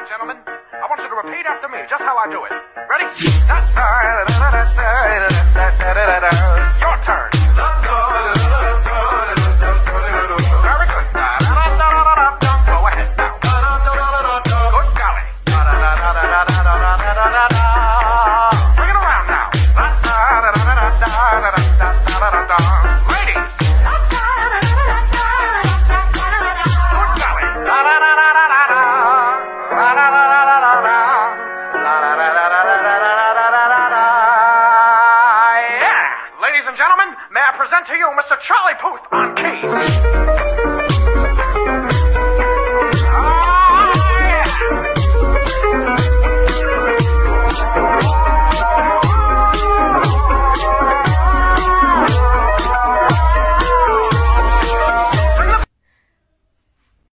and gentlemen, I want you to repeat after me, just how I do it. Ready? Your turn. Very good. Go ahead now. Good golly. Bring it around now. Ladies. Good golly. Yeah. Ladies and gentlemen, may I present to you Mr.